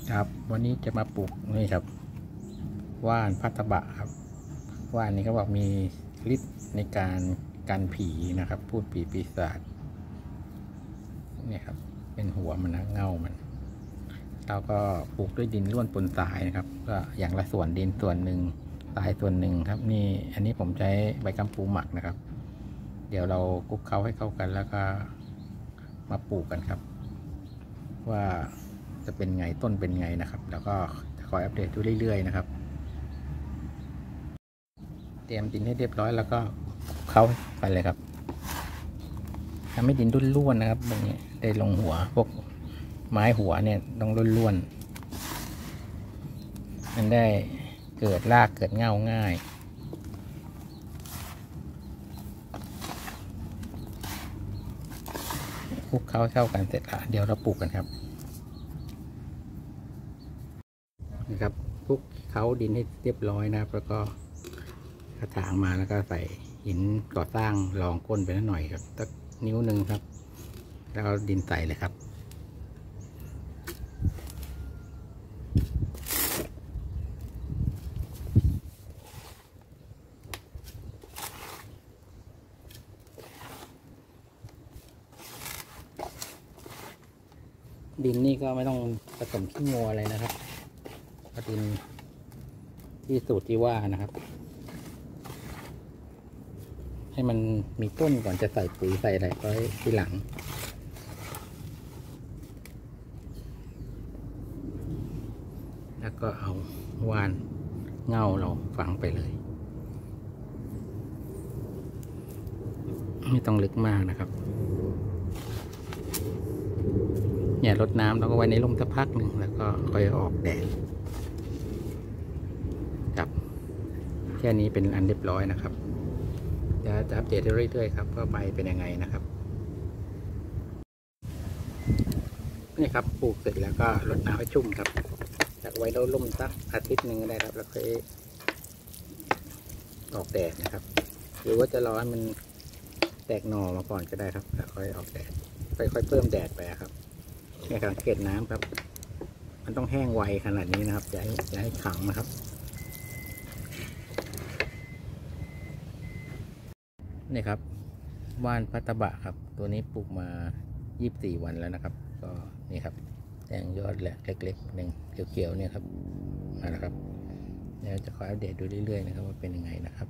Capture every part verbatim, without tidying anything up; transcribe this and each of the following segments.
ครับวันนี้จะมาปลูกนี่ครับว่านพัตบะครับว่านนี้เขาบอกมีฤทธิ์ในการกันผีนะครับพูดผีปีศาจนี่ครับเป็นหัวมันนะเง่ามันเราก็ปลูกด้วยดินร่วนปนทรายนะครับก็อย่างละส่วนดินส่วนหนึ่งทรายส่วนหนึ่งครับนี่อันนี้ผมใช้ใบกัมปูหมักนะครับเดี๋ยวเราคลุกเคล้าให้เข้ากันแล้วก็มาปลูกกันครับว่าจะเป็นไงต้นเป็นไงนะครับแล้วก็คอยอัปเดตดูเรื่อยๆนะครับเตรียมดินให้เรียบร้อยแล้วก็เข้าไปเลยครับทำให้ดินร่วนๆนะครับแบบนี้ได้ลงหัวพวกไม้หัวเนี่ยต้องร่วนๆมันได้เกิดรากเกิดเง่าง่ายคลุกเข้าเข้ากันเสร็จแล้วเดี๋ยวเราปลูกกันครับนะครับคลุกเข้าดินให้เรียบร้อยนะครับแล้วก็กระถางมาแล้วก็ใส่หินก่อสร้างรองก้นไปนิดหน่อยครับสักนิ้วหนึ่งครับแล้วเอาดินใส่เลยครับดินนี่ก็ไม่ต้องผสมขี้งัวอะไรนะครับดินที่สูตรที่ว่านะครับให้มันมีต้นก่อนจะใส่ปุ๋ยใส่อะไรก็ทีหลังแล้วก็เอาว่านเง่าเราฝังไปเลยไม่ต้องลึกมากนะครับเนี่ยรดน้ำเราก็ไว้ในร่มสักพักหนึ่งแล้วก็ค่อยออกแดดครับแค่นี้เป็นอันเรียบร้อยนะครับจะจะอัปเดตเรื่อยๆครับว่าใบเป็นยังไงนะครับนี่ครับปลูกเสร็จแล้วก็รดน้ำให้ชุ่มครับจะไว้ในร่มสักอาทิตย์หนึ่งก็ได้ครับแล้วค่อยออกแดดนะครับหรือว่าจะรอให้มันแตกหน่อมาก่อนก็ได้ครับแล้วค่อยออกแดดค่อยๆเพิ่มแดดไปครับเนี่ยสังเกตน้ำครับมันต้องแห้งไวขนาดนี้นะครับอย่าให้อย่าให้ขังนะครับนี่ครับว่านพัตบะครับตัวนี้ปลูกมายี่สิบสี่วันแล้วนะครับก็นี่ครับแตงยอดแหละเล็กๆหนึ่งเขียวๆเนี่ยครับนะครับเดี๋ยวจะคอยอัปเดตดูเรื่อยๆนะครับว่าเป็นยังไงนะครับ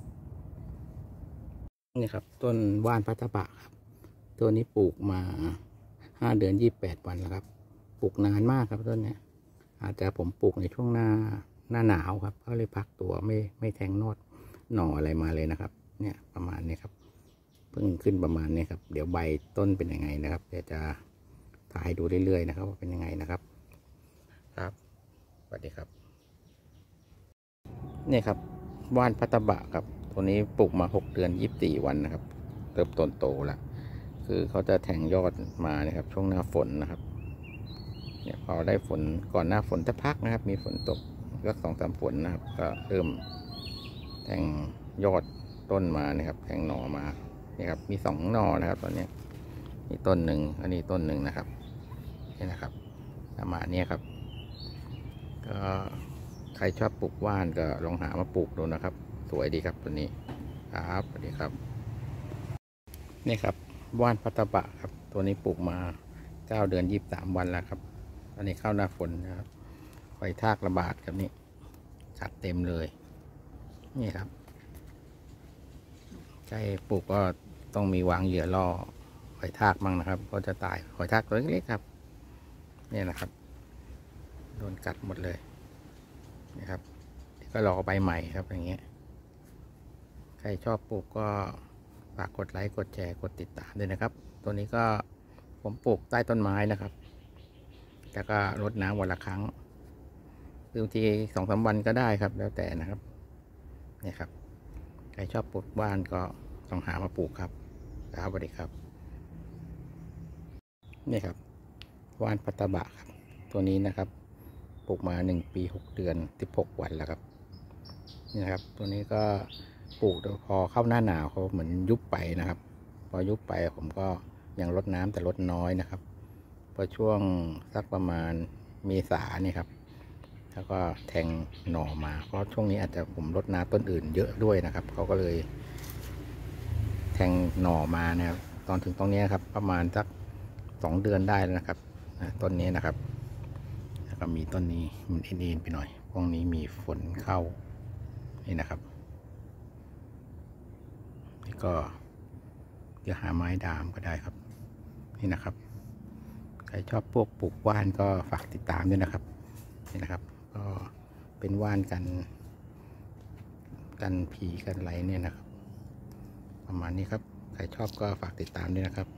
นี่ครับต้นว่านพัตบะครับตัวนี้ปลูกมาห้าเดือนยี่สิบแปดวันแล้วครับปลูกนานมากครับต้นนี้อาจจะผมปลูกในช่วงหน้าหน้าหนาวครับก็เลยพักตัวไม่ไม่แทงนอดหน่ออะไรมาเลยนะครับเนี่ยประมาณนี้ครับเพิ่งขึ้นประมาณนี้ครับเดี๋ยวใบต้นเป็นยังไงนะครับเดี๋ยวจะถ่ายดูเรื่อยๆนะครับว่าเป็นยังไงนะครับครับสวัสดีครับนี่ครับว่านพัตบะครับตัวนี้ปลูกมาหกเดือนยี่สิบสี่วันนะครับเริ่มต้นโตแล้วคือเขาจะแทงยอดมานะครับช่วงหน้าฝนนะครับเนี่ยพอได้ฝนก่อนหน้าฝนจะพักนะครับมีฝนตกก็สองสามฝนนะครับก็เริ่มแทงยอดต้นมานะครับแทงหน่อมานี่ครับมีสองหน่อนะครับตอนนี้นี่ต้นหนึ่งอันนี้ต้นหนึ่งนะครับนี่นะครับประมาณนี้ครับก็ใครชอบปลูกว่านก็ลองหามาปลูกดูนะครับสวยดีครับตัวนี้ครับสวัสดีครับนี่ครับว่านพัตบะครับตัวนี้ปลูกมาเก้าเดือนยี่สิบสามวันแล้วครับตอนนี้เข้าหน้าฝนนะครับไฟทากระบาดครับนี่จัดเต็มเลยนี่ครับใช่ปลูกก็ต้องมีวางเหยื่อล่อหอยทากมั่งนะครับก็จะตายหอยทากตัวเล็กๆครับนี่นะครับโดนกัดหมดเลยนะครับก็รอใบใหม่ครับอย่างเงี้ยใครชอบปลูกก็ฝากกดไลค์กดแชร์กดติดตามด้วยนะครับตัวนี้ก็ผมปลูกใต้ต้นไม้นะครับแล้วก็รดน้ำวันละครั้งบางทีสองสามวันก็ได้ครับแล้วแต่นะครับนี่ครับใครชอบปลูกบ้านก็ต้องหามาปลูกครับครับสวัสดีครับนี่ครับว่านพัตบะครับตัวนี้นะครับปลูกมาหนึ่งปีหกเดือนสิบหกวันแล้วครับนี่นะครับตัวนี้ก็ปลูกพอเข้าหน้าหนาวเขาเหมือนยุบไปนะครับพอยุบไปผมก็ยังรดน้ำแต่รดน้อยนะครับพอช่วงสักประมาณเมษาเนี่ยครับแล้วก็แทงหน่อมาเพราะช่วงนี้อาจจะผมรดน้ำต้นอื่นเยอะด้วยนะครับเขาก็เลยแทงหน่อมาเนี่ยตอนถึงตรงนี้ครับประมาณสักสองเดือนได้แล้วนะครับต้นนี้นะครับแล้วก็มีต้นนี้มันเอ็นๆไปหน่อยพวกนี้มีฝนเข้านี่นะครับนี่ก็จะหาไม้ดามก็ได้ครับนี่นะครับใครชอบพวกปลูกว่านก็ฝากติดตามด้วยนะครับนี่นะครับก็เป็นว่านกันกันผีกันไรเนี่ยนะครับประมาณนี้ครับใครชอบก็ฝากติดตามด้วยนะครับ